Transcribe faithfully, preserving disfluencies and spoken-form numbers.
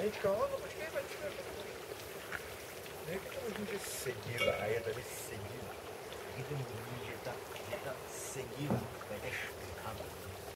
Aničko, no počkej, počkej. Jak je to možný, že sedivá je tady sedivá? Jak je to možný, že ta, že ta sedivá vede špinavé?